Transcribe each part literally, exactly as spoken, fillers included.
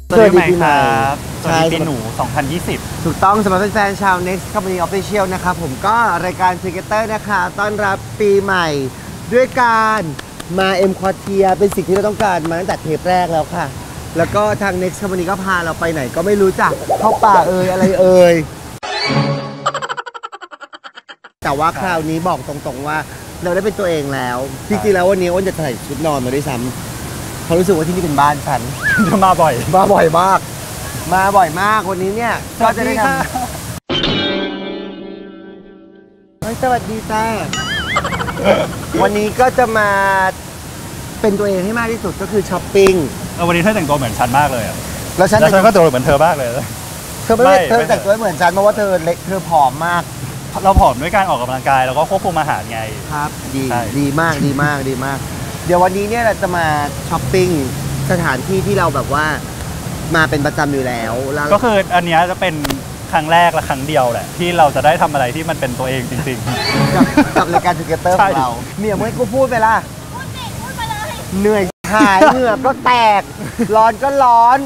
สวัสดีปีใหม่ครับสวัสดีปีหนูสองพันยี่สิบถูกต้องสำหรับแฟนชาว Next Company Official นะครับผมก็รายการ Together นะคะต้อนรับปีใหม่ด้วยการมา M Quartier เป็นสิ่งที่เราต้องการมาตั้งแต่เทปแรกแล้วค่ะแล้วก็ทาง Next Company ก็พาเราไปไหนก็ไม่รู้จักเข้าป่าเอ่ยอะไรเอ่ยแต่ว่าคราวนี้บอกตรงๆว่าเราได้เป็นตัวเองแล้วจริงๆแล้ววันนี้อ้นจะใส่ชุดนอนมาด้วยซ้ำเขารู้สึกว่าที่นี่เป็นบ้านฉันจะมาบ่อยมาบ่อยมากมาบ่อยมากวันนี้เนี่ยก็จะได้ทำสวัสดีจ้าวันนี้ก็จะมาเป็นตัวเองให้มากที่สุดก็คือช้อปปิ้งวันนี้เธอแต่งตัวเหมือนฉันมากเลยแล้วฉันก็ตัวเหมือนเธอมากเลยเธอไม่เธอแต่งตัวเหมือนฉันเพราะว่าเธอเล็กเธอผอมมากเราผอมด้วยการออกกำลังกายแล้วก็ควบคุมอาหารไงครับดีดีมากดีมากดีมากเดี๋ยววันนี้เนี่ยเราจะมาช้อปปิ้งสถานที่ที่เราแบบว่ามาเป็นประจำอยู่แล้วก็คืออันนี้จะเป็นครั้งแรกและครั้งเดียวแหละที่เราจะได้ทำอะไรที่มันเป็นตัวเองจริงๆกับกับรายการ Together ของเราเมียเมื่อกูพูดไปล่ะพูดสิพูดไปเลยเหนื่อยหายเหงื่อก็แตกร้อนก็ร้อน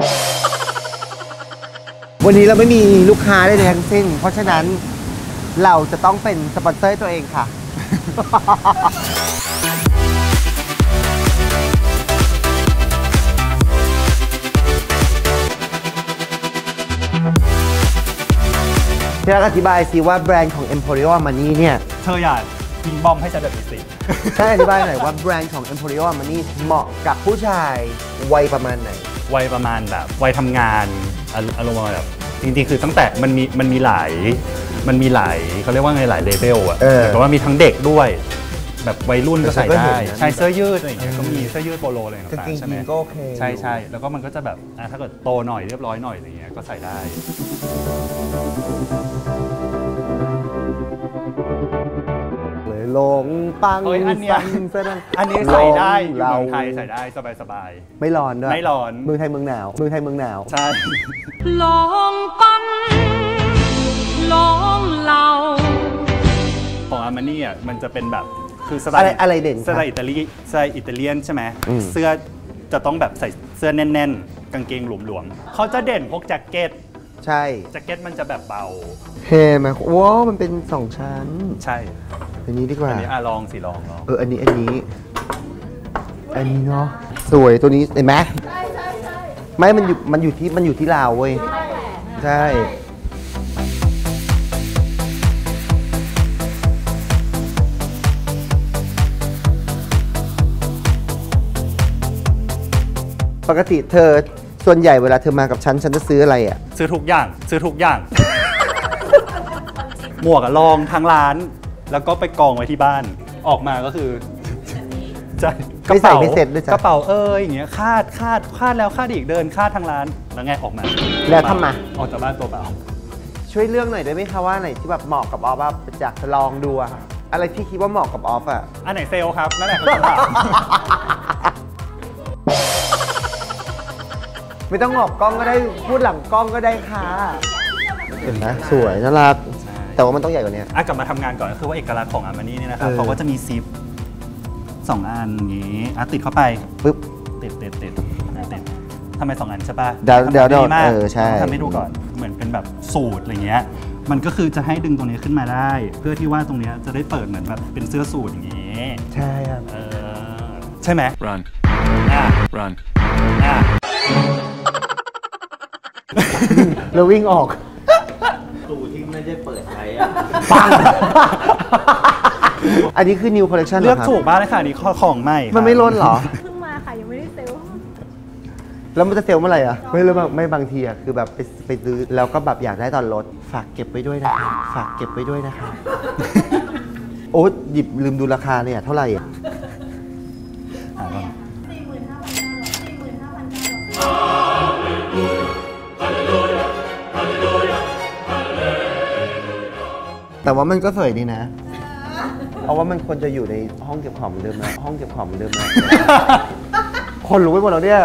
วันนี้เราไม่มีลูกค้าได้ทั้งสิ้นเพราะฉะนั้นเราจะต้องเป็นสปอนเซอร์ตัวเองค่ะพี่รักอธิบายสิว่าแบรนด์ของ Emporio Armani เนี่ยเธออยากยิงบอมให้ฉันแบบนี้สิใช่อธิบายหน่อยว่าแบรนด์ของ Emporio Armani เหมาะกับผู้ชายวัยประมาณไหนวัยประมาณแบบวัยทำงานอารมณ์แบบจริงๆคือตั้งแต่มันมีมันมีหลายมันมีหลายเขาเรียกว่าไงหลายเลเวลอะแต่ว่ามีทั้งเด็กด้วยแบบวัยรุ่นก็ใส่ได้ใช่เสื้อยืดอะไรอย่างเงี้ยก็มีเสื้อยืดโปโลอะไรต่างๆใช่ไหมก็โอเคใช่ใช่แล้วก็มันก็จะแบบถ้าเกิดโตหน่อยเรียบร้อยหน่อยอะไรเงี้ยก็ใส่ได้เลยลงปังอันนี้อันนี้ใส่ได้อยู่เมืองไทยใส่ได้สบายๆไม่ร้อนด้วยไม่ร้อนเมืองไทยเมืองหนาวเมืองไทยเมืองหนาวใช่ลงปังลงเราของอาร์มานี่อ่ะมันจะเป็นแบบคือสไตล์อะไรเด่นสไตล์อิตาลีสไตล์อิตาเลียนใช่ไหมเสื้อจะต้องแบบใส่เสื้อแน่นๆกางเกงหลวมๆเขาจะเด่นพวกแจ็คเก็ตใช่แจ็คเก็ตมันจะแบบเบาเฮ้มาว้าวมันเป็นสองชั้นใช่อันนี้ดีกว่าอันนี้อ่ะลองสิลองลองเอออันนี้อันนี้อันนี้เนาะสวยตัวนี้เห็นไหมใช่ใช่ใช่ไม่มันอยู่มันอยู่ที่มันอยู่ที่ลาวเว้ยใช่ปกติเธอส่วนใหญ่เวลาเธอมากับฉันฉันจะซื้ออะไรอ่ะซื้อทุกอย่างซื้อทุกอย่าง หมวกอะลองทั้งร้านแล้วก็ไปกองไว้ที่บ้านออกมาก็คือใช่กระเป๋าไม่เสร็จด้วยจ้ะกระเป๋าเอ้ยอย่างเงี้ยคาดคาดคาดแล้วคาดอีกเดินคาดทางร้านแล้วไงออกมาแล้วทำมาออกจากบ้านตัวเปล่าช่วยเลือกหน่อยได้ไหมคะว่าไหนที่แบบเหมาะกับออฟว่าอยากจะลองดูอะอะไรที่คิดว่าเหมาะกับออฟอะอันไหนเซลครับนั่นแหละคือคำถามไม่ต้องออกกล้องก็ได้พูดหลังกล้องก็ได้ค่ะเห็นไหมสวยน่ารักแต่ว่ามันต้องใหญ่กว่านี้อ่ะกลับมาทำงานก่อนก็คือว่าเอกลักษณ์ของอาร์มานี่เนี่ยนะครับเขาก็จะมีซิปสองอันอย่างนี้อ่ะติดเข้าไปปึ๊บติดติดติดติดทำไมสองอันใช่ป่ะเดี๋ยวเดี๋ยวเดี๋ยวเออใช่ทำให้ดูก่อนเหมือนเป็นแบบสูตรอะไรเงี้ยมันก็คือจะให้ดึงตรงนี้ขึ้นมาได้เพื่อที่ว่าตรงนี้จะได้เปิดเหมือนแบบเป็นเสื้อสูทอย่างนี้ใช่ครับเออใช่ไหม run อ่ะ run อ่ะแล้ววิ่งออกสูตรที่ไม่ได้เปิดใช้อ่ะปังอันนี้คือ new collection เลือกถูกมากเลยค่ะนี่ของใหม่มันไม่ล้นหรอเพิ่งมาค่ะยังไม่ได้เซลล์แล้วมันจะเซลล์เมื่อไหร่อ่ะไม่รู้ไม่บางทีอ่ะคือแบบไปไปซื้อแล้วก็แบบอยากได้ตอนลดฝากเก็บไว้ด้วยนะคะฝากเก็บไว้ด้วยนะคะโอ้หยิบลืมดูราคาเนี่ยเท่าไหร่อ่ะแต่ว่ามันก็สวยดีนะเอาว่ามันควรจะอยู่ในห้องเก็บของเหมือนเดิมนะห้องเก็บของเหมือนเดิมนะคนรู้ไปหมดแล้วเนี่ย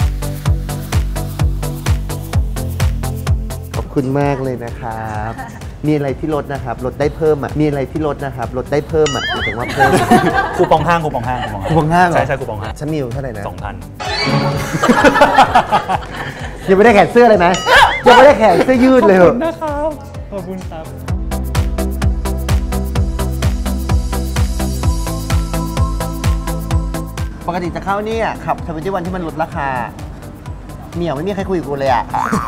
ขอบคุณมากเลยนะครับมีอะไรที่ลดนะครับลดได้เพิ่มอ่ะมีอะไรที่ลดนะครับลดได้เพิ่มอ่ะหมายถึงว่าเพิ่มคูปองห้างคูปองห้างคูปองห้างเหรอใช่ใช่คูปองห้างฉันมีอยู่เท่าไหร่นะสองพันยังไม่ได้แขนเสื้อเลยไหมยังไม่ได้แขนเสื้อยืดเลยเหรอนะครับขอบคุณครับปกติจะเข้าเนี่ยขับทวินตี้วันที่มันลดราคาเหนียวไม่มีใครคุยกับกูเลยอ่ะ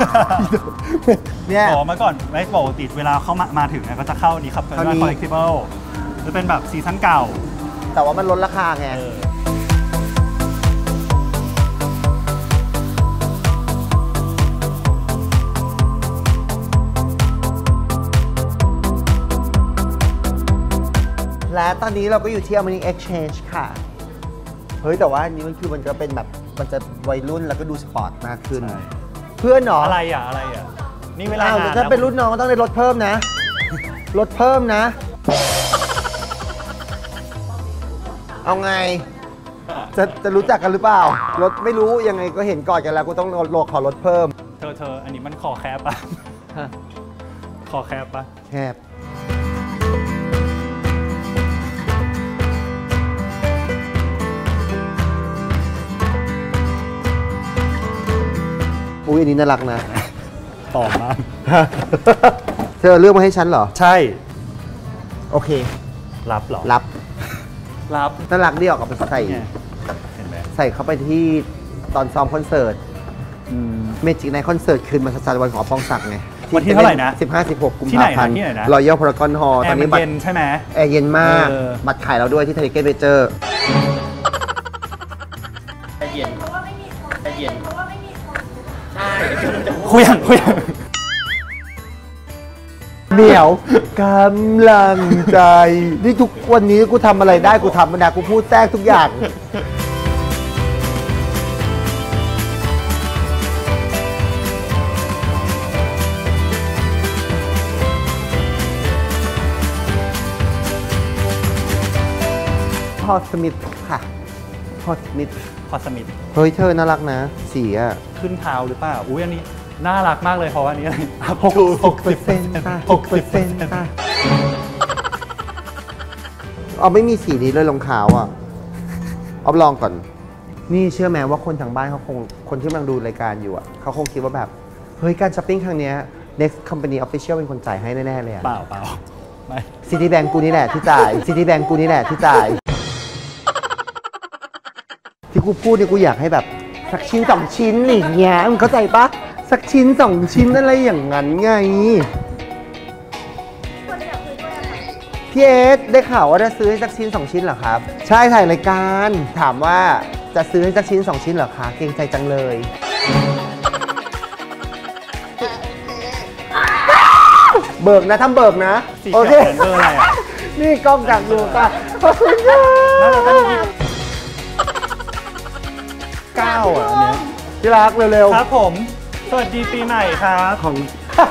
เนี่ยอ๋อมาก่อนไม่ปกติเวลาเขามามาถึงเนี่ยก็จะเข้านี้ครับเป็นเข้าว่านี้ collectible จะเป็นแบบซีซั่นเก่าแต่ว่ามันลดราคาไงเออและตอนนี้เราก็อยู่ที่ Amazing Exchange ค่ะ เฮ้ยแต่ว่าอันนี้มันคือมันจะเป็นแบบมันจะวัยรุ่นแล้วก็ดูสปอร์ตมากขึ้นใช่เพื่อนเหรออะไรอ่ะอะไรอ่ะนี่เวลาอ้าวงานถ้าเป็นรุ่นน้องก็ต้องได้ลดเพิ่มนะ ลดเพิ่มนะ เอาไง จะจะรู้จักกันหรือเปล่า ลดไม่รู้ยังไงก็เห็นก่อนกันแล้วกูต้องลดขอลดเพิ่มเธอเธออันนี้มันคอแคบปะคอแคบปะแคบอุ้ยอันนี้น่ารักนะต่อมากเธอเลือกมาให้ฉันเหรอใช่โอเครับเหรอรับรับน่ารักดีออกกับไปใส่เนี่ยเห็นไหมใส่เข้าไปที่ตอนซ้อมคอนเสิร์ตเมจิกในคอนเสิร์ตคืนมาสัจวันของปองศักดิ์ไงวันที่เท่าไหร่นะสิบห้า สิบหก กุมที่ไหภานนะพันธ์ที่ไหนนะรอยัลพารากอนฮอลล์แอตอนร์มันี้นบัตเย็รนใช่ไหมแอร์เย็นมากเออบัตรขายเราด้วยที่ไทยเก็ตเบเจอร์เย็นเย็นคุยยังคุยยังเดี๋ยวกำลังใจ นี่ทุกวันนี้กูทำอะไรได้กูทำมันนะกูพูดแทรกทุกอย่าง พอสมิธค่ะ พอสมิธพอสมิธเฮ้ยเธอน่ารักนะ สีอ่ะขึ้นเท้าหรือเปล่าอุ้ยอันนี้น่ารักมากเลยเพราะว่าอันนี้อะไรหกหกเปอร์เซ็นต์ค่ะหกเปอร์เซ็นต์ค่ะเอาไม่มีสีนี้เลยรองเท้าอ่ะเอาลองก่อน นี่เชื่อไหมว่าคนทางบ้านเขาคงคนที่กำลังดูรายการอยู่อ่ะเขาคงคิดว่าแบบ เฮ้ย การช้อปปิ้งครั้งเนี้ย Next Company Official เป็นคนจ่ายให้แน่ ๆ เลยอ่ะเปล่าเปล่าไม่ City Bank กูนี่แหละที่จ่าย City Bank กูนี่แหละที่จ่าย ที่กูพูดเนี่ยกูอยากให้แบบ สักชิ้นสองชิ้นอะไรอย่างเงี้ยมึงเข้าใจปะสักชิ้นสองชิ้นอะไรอย่างนั้นไงพี่เอสได้ข่าวว่าจะซื้อให้สักชิ้นสองชิ้นเหรอครับ ใช่ถ่ายรายการถามว่าจะซื้อให้สักชิ้นสองชิ้นเหรอคะเกรงใจจังเลย เบิกนะทำเบิกนะสีโอเขีเคยวเป็นเบอร์อะไรอ่ะนี่กล้องจับดูค่ะขอบคุณค่ะน่าจะต้องมีเก้าอ่ะอันเนี้ยที่รักเร็วๆครับผม สวัสดีปีใหม่ครับของ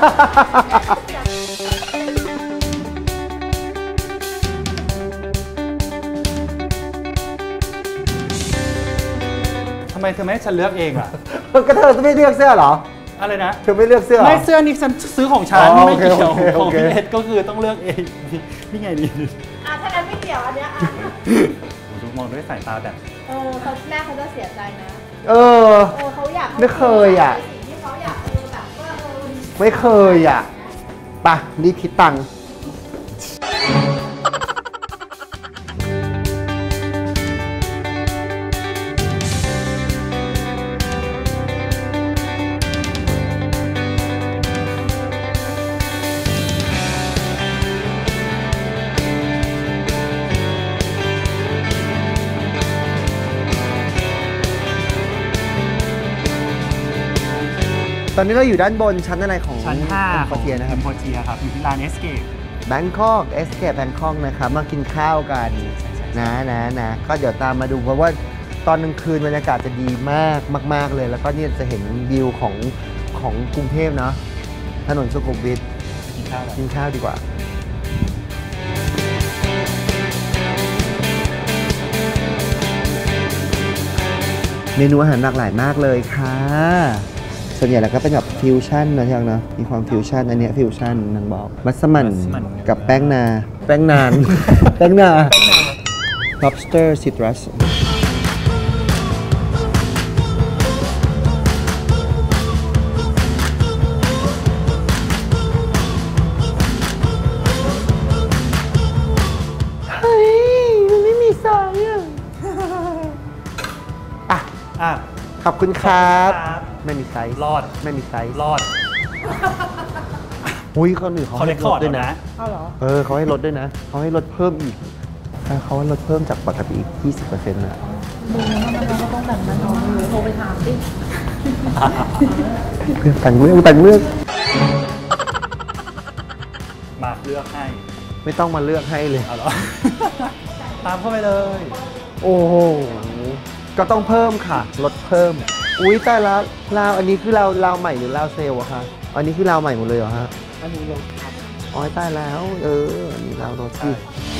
ทำไมเธอไม่ให้ฉันเลือกเองอ่ะก็เธอไม่เลือกเสื้อเหรออะไรนะเธอไม่เลือกเสื้อเหรอไม่เสื้อนี่ฉันซื้อของฉันอ๋อไม่เกี่ยวโอเคของโอเคพี่เอสก็คือต้องเลือกเองนี่ไงนี่อ่ะถ้างั้นไม่เกี่ยวอันเนี้ยอ่ะดูมองด้วยสายตาแบบเออเขาแม่เขาจะเสียใจนะเออเออเขาอยากให้ไม่เคยอ่ะสิ่งที่เขาอยากเออแบบว่าเออไม่เคยอ่ะไปะรีบคิดตังค์ตอนนี้เราอยู่ด้านบนชั้นอะไรของชั้นห้าคอเทียนะครับพอเทียครับอยู่ที่ร้านเอสเกปแบงคอกเอสเคปแบงคอกนะครับมากินข้าวกันนะนะนะก็เดี๋ยวตามมาดูเพราะว่าตอนกลางคืนบรรยากาศจะดีมากมาก ๆ เลย แล้วก็เนี่ยจะเห็นวิวของของกรุงเทพเนาะถนนสุขุมวิทไปกินข้าวกันกินข้าวดีกว่า เมนูอาหารหลากหลายมากเลยค่ะ ชส่วนใหญ่แล้วก็เป็นแบบฟิวชั่นนะที่รักเนาะมีความฟิวชั่นอันเนี้ยฟิวชั่นนางบอกมัสมั่นกับแป้งนา แป้งนาน แป้งนา lobster citrus เฮ้ยมันไม่มีไซส์อ่ะอ่ะอ่ะขอบคุณครับขอบคุณครับไม่มีไซส์รอดไม่มีไซส์รอดอุ้ยคนอื่นเขาเขาให้เรคลคอดร์ดด้วยนะนะเออเขาให้ลดด้วยนะเขาให้ลดเพิ่มอีกเขาให้ลดเพิ่มจากปกติอีก ยี่สิบเปอร์เซ็นต์ นะมึงมันก็ต้องแบบนั้นเนาะมึงโทรไปถามดิเพื่อนแต่งเรื่องแต่งเรื่องมาเลือกให้ไม่ต้องมาเลือกให้เลยเอาเหรอ ตามเข้าไปเลยโอ้โหก็ต้องเพิ่มค่ะ ลดเพิ่ม อุ้ยแต่ละลาวอันนี้คือลาวลาวใหม่หรือลาวเซลล์อะคะอันนี้คือลาวใหม่หมดเลยเหรอฮะอันนี้ลงครับอ๋อตายแล้ว เอออันนี้ลาวรถที่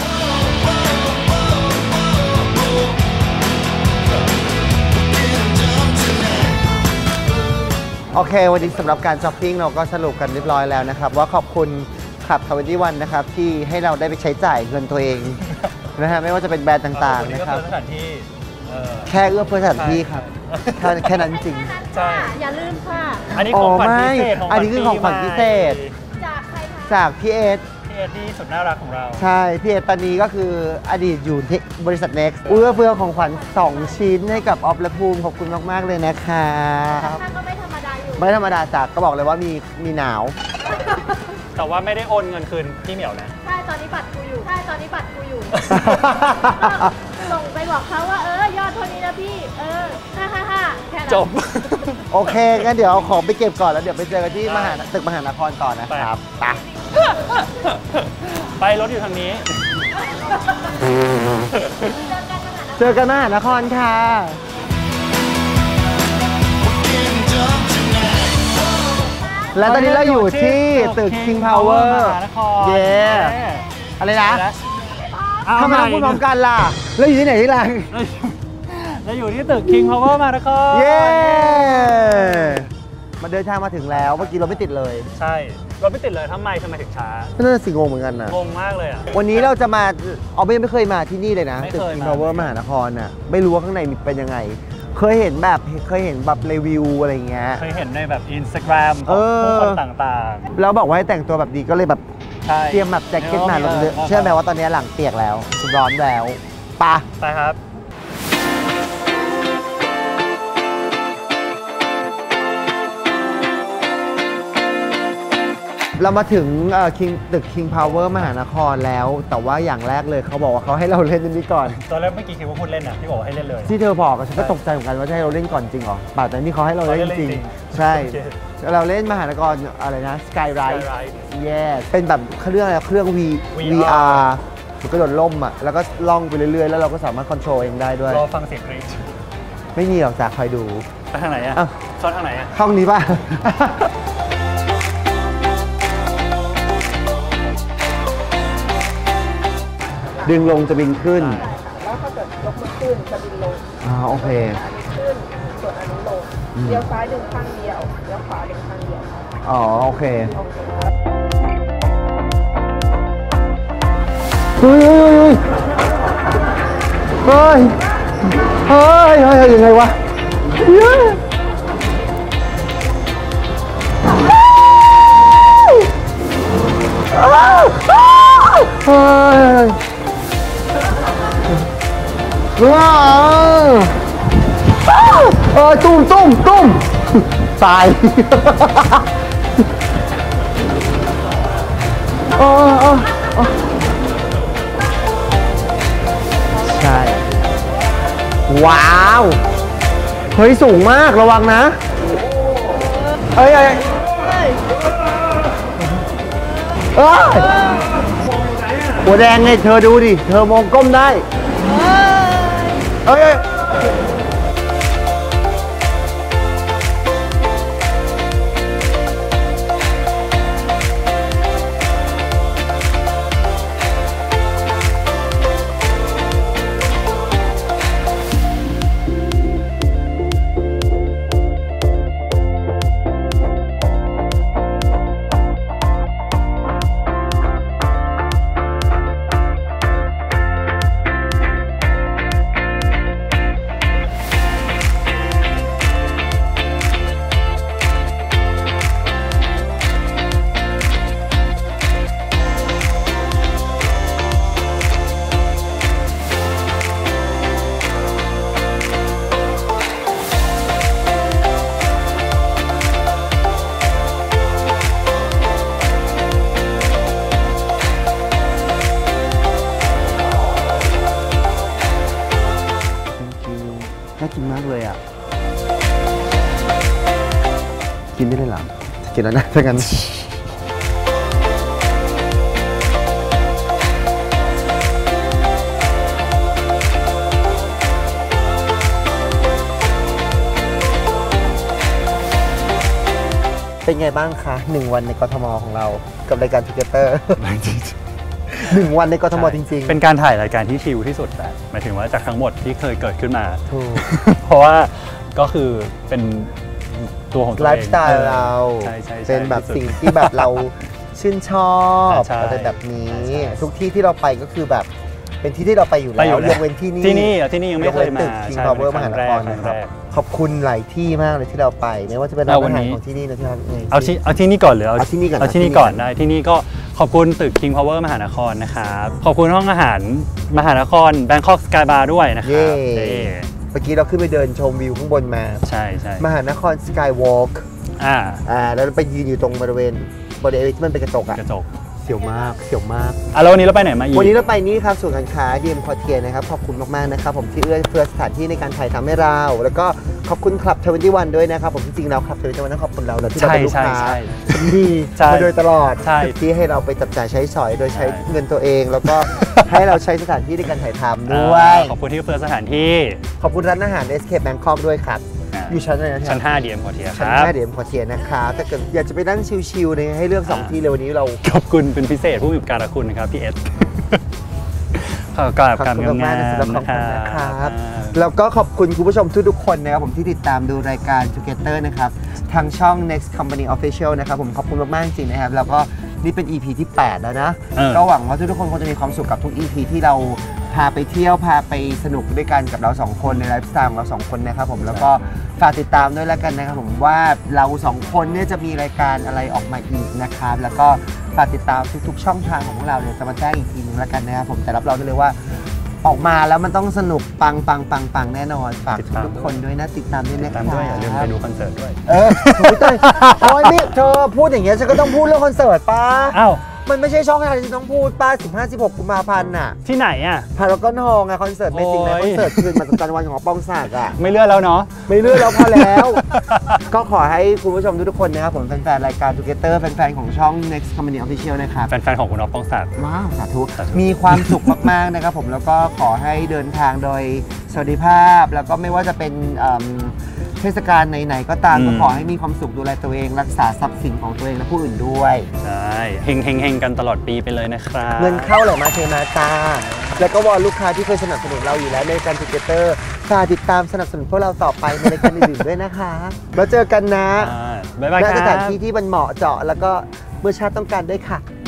โอเค วันนี้สำหรับการช้อปปิ้งเราก็สรุปกันเรียบร้อยแล้วนะครับ ว่าขอบคุณขับทวินตี้วันนะครับ ที่ให้เราได้ไปใช้จ่ายเงินตัวเอง นะฮะไม่ว่าจะเป็นแบรนด์ต่างๆนะครับสถานที่เออแค่เอื้อเฟื้อสถานที่ครับแค่แค่นั้นจริงใช่อย่าลืมค่ะอันนี้ของขวัญพิเศษอ๋อไม่อันนี้คือของขวัญพิเศษจากใครคะจากพี่เอสพี่เอ็ดที่สุดน่ารักของเราใช่ พี่เอสตอนนี้ก็คืออดีตอยู่ที่บริษัท Next เอื้อเฟื้อของขวัญสองชิ้นให้กับออฟและภูมิขอบคุณมาก ๆ เลยนะครับท่านก็ไม่ธรรมดาอยู่ไม่ธรรมดาจากก็บอกเลยว่ามีมีหนาวแต่ว่าไม่ได้โอนเงินคืนพี่เหมียวนะใช่ ตอนนี้บัตรกูอยู่ ใช่ ตอนนี้บัตรกูอยู่ ส่งไปบอกเขาว่า เออ ยอดเท่านี้นะพี่ เออฮ่าฮ่าฮ่าแค่นั้นจบโอเค งั้นเดี๋ยวเอาของไปเก็บก่อนแล้วเดี๋ยวไปเจอกันที่มหาตึกมหานครต่อนะครับไปไปรถอยู่ทางนี้เจอกันมหานครค่ะ และตอนนี้เราอยู่ที่ตึก King Power มหานครเย้อะไรนะเอาทำไมใหม่ต้องพูดพร้อมกันล่ะ แล้วอยู่ที่ไหนที่รังเราอยู่ที่ตึก King Power มหานครเย้ มาเดินทางมาถึงแล้ว เมื่อกี้เราไม่ติดเลยใช่ รถไม่ติดเลยทำไมทำไมถึงช้าน่าจะสิงงเหมือนกันนะงงมากเลยอ่ะวันนี้เราจะมาเอาไม่ไม่เคยมาที่นี่เลยนะไม่ตึกเคย King มา Power มหานครน่ะ ไม่รู้ว่าข้างในมีเป็นยังไง เคยเห็นแบบเคยเห็นแบบรีวิวอะไรอย่างเงี้ยเคยเห็นในแบบ Instagram ขเอองอผู้คนต่างแล้วบอกว่าให้แต่งตัวแบบดีก็เลยแบบๆ ใช่เตรียมแบบแจ็คเก็ตมาลงเรือเชื่อไหมว่าตอนนี้หลังเปียกแล้วร้อนแล้วปะไปครับเรามาถึงเอ่อ King ตึก King Power มหานครแล้ว แต่ว่าอย่างแรกเลยเขาบอกว่าเขาให้เราเล่นอันนี้ก่อนตอนแรกเมื่อกี้คิดว่าพูดเล่นนะที่บอกว่าให้เล่นเลยที่เธอบอกอะฉันก็ตกใจเหมือนกันว่าจะให้เราเล่นก่อนจริงเหรอป่าแต่นี่เขาให้เราเล่นจริงเขาให้เล่นจริงใช่โอเคเราเล่นมหานครอะไรนะ Skyride Skyride yes เป็นแบบเครื่องอะไรเครื่อง V วีวีอาร์อาร์ มันก็โดดล่มอ่ะแล้วก็ล่องไปเรื่อยๆ แล้วเราก็สามารถคอนโทรลเองได้ด้วยรอฟังเสียงกรี๊ดไม่มีหรอกจากคอยดูไปทางไหนอ่ะอ้าวเข้าทางไหนอ่ะห้องนี้ป่ะ ดึงลงจะบินขึ้นแล้วถ้าเกิดยกมือขึ้นจะบินลงอ๋อโอเคอันนี้ขึ้น ส่วนอันนี้ลง เลี้ยวซ้ายดึงข้างเดียว เลี้ยวขวาดึงข้างเดียวอ๋อโอเคโอเคเฮ้ยเฮ้ยเฮ้ยเฮ้ยเฮ้ยยังไงวะเฮ้ยเฮ้ยว้าวเออตุ้มตุ้มตุ้มตายเออเออใช่ ว้าว เฮ้ย สูงมากระวังนะเอ้ยเอ้ยเอ้ยหัวแดงไงเธอดูดิ เธอมองก้มได้เอ้ยเอ้ยได้เลยเหรอกินแล้วนะถ้างั้นเป็นไงบ้างคะหนึ่งวันในกทมของเรากับรายการ Together หนึ่งวันในกทมจริงๆเป็นการถ่ายรายการที่ชิลที่สุดแบบหมายถึงว่าจากทั้งหมดที่เคยเกิดขึ้นมาถูกเพราะว่าก็คือเป็นตัวของตัวไลเองฟ์สไตล์เราใช่ใช่ใช่เป็นแบบที่สุดสิ่งที่แบบเราชื่นชอบใช่อะไรแบบนี้ใช่ใช่ทุกที่ที่เราไปก็คือแบบเป็นที่ที่เราไปอยู่ไปแล้อยู่วแล้วยกเว้นที่นี่ที่นี่อ่ะที่นี่ยังไม่เคยมาตึก King ใช่ Power มเป็นหาครั้นงคแรกรครั้นะงคแรรับกขอบคุณหลายที่มากเลยที่เราไปไม่ว่าจะเป็นเอาร้านวันอาหารนี้ของที่นี่นะที่เราเอาที่เอาที่นี่ก่อนเลยเอาที่นี่ก่อนเอาที่นี่ก่อนได้ที่นี่ก็ขอบคุณตึก King Power มหานครนะครับขอบคุณห้องอาหารมหานคร Bangkok Sky Bar ด้วยนะคเย่รับเย่เมื่อกี้เราขึ้นไปเดินชมวิวข้างบนมาใช่ใช่มหานครสกายวอล์กอ่าอ่าแล้วไปยืนอยู่ตรงบริเวณบริเวณที่มันเป็นกระจกอะกระจกเสียวมากเสียวมากอ่ะแล้ววันนี้เราไปไหนมาอีกวันนี้เราไปนี่ครับศูนย์การค้าดีเอ็มคอเทียนะครับขอบคุณมากๆนะครับผมที่เอื้อเฟื้อสถานที่ในการถ่ายทำให้เรา แล้วก็ขอบคุณคลับทเวนตี้วันด้วยนะครับผมจริงๆแล้วคลับทเวนตี้วันต้องขอบคุณเรานะที่เราใช่เป็นลูกใช่ค้าใช่ดีใช่มาโดยตลอดใช่ที่ให้เราไปจับจ่ายใช้สอยโดยใช้ใช่เงินตัวเอง แล้วก็ ให้เราใช้สถานที่ในการถ่ายทำด้วยขอบคุณที่เฟื่อสถานที่ขอบคุณร้านอาหาร เอส เค Bangkok ด้วยครับอ่าอยู่ชั้นอะไรนะชั้นห้า ดี เอ็ม Quartier คชั้นรับห้าเดียมคอเทียนะครับถ้าเกิดอยากจะไปนั่งชิลๆเนี่ยให้เลือกสองอ่าที่เลยวันนี้เราขอบคุณเป็นพิเศษผู้มีอุปการะคุณนะครับพี่เอส ขอบคุณขอบคุณมากๆๆสำหรับนะของคขรัวัญนะครับบแล้วก็ขอบคุณคุณผู้ชมทุกๆคนนะครับผมที่ติดตามดูรายการ Together นะครับทางช่อง Next Company Official นะครับผมขอบคุณมากๆจริงๆนะครับแล้วก็นี่เป็น อี พี ที่ แปด แล้วนะเออก็หวังว่าทุกๆคนคงจะมีความสุขกับทุก อี พี ที่เราพาไปเที่ยวพาไปสนุกด้วยกันกับเราสองคนในไลฟ์สไตล์ของเราสองคนนะครับผมแล้วก็ฝากติดตามด้วยแล้วกันนะครับผมว่าเราสองคนเนี่ยจะมีรายการอะไรออกมาอีกนะครับแล้วก็ฝากติดตามทุกๆช่องทางของพวกเราเนี่ยจะมาแจ้งอีกทีนึงแล้วกันนะครับผมแต่รับรองได้เลยว่า ออกมาแล้วมันต้องสนุกปังปังปังปังแน่นอนฝากติดตามทุกคนด้วยนะติดตามด้วยตินะดคตารัมบด้วยอย่าลืมไปดูคอนเสิร์ตด้วยเออโอ้ยเต้ยโอ้ยนี่เธอพูดอย่างเงี้ยฉันก็ต้องพูดเรื่องคอนเสิร์ตป้าอ้าวมันไม่ใช่ช่องทางที่ฉันต้องพูดป้าสิบห้า สิบหกกุมภาพันธ์น่ะที่ไหนอ่ะพารากอนฮอลล์ไงคอนเสิร์ตไม่จริงนะโอ้คอย นเสิร์ตคืนมาจันวันของป้องศักดิ์อ่ะไม่เลื่อนแล้วเนาะไม่เลื่อนแล้วพอแล้ว ก็ขอให้คุณผู้ชมทุกๆคนนะครับผมแฟนๆรายการ Together แฟนๆของช่อง Next Company Official นะครับแฟนๆของคุณอ๊อฟปองศักดิ์ว้าวสาธุสาธุมีความสุขมากๆนะครับผมแล้วก็ขอให้เดินทางโดยสวัสดิภาพ แล้วก็ไม่ว่าจะเป็นเอิ่มเทศกาลไหนๆก็ตามก็ขอให้มีความสุขดูแลตัวเองรักษาทรัพย์สินของตัวเองและผู้อื่นด้วยใช่เฮงเฮงเฮงกันตลอดปีไปเลยนะครับเงินเข้าไหลมาเทมาจ้าแล้วก็วอนลูกค้าที่เคยสนับสนุนเราอยู่แล้วในการ Together ฝากติดตามสนับสนุนพวกเราต่อไปในรายการอื่นๆด้วยนะคะแล้วเจอกันนะอ่าบ๊ายบายณครับสถานที่ที่มันเหมาะเจาะแล้วก็เมื่อชาติต้องการด้วยค่ะ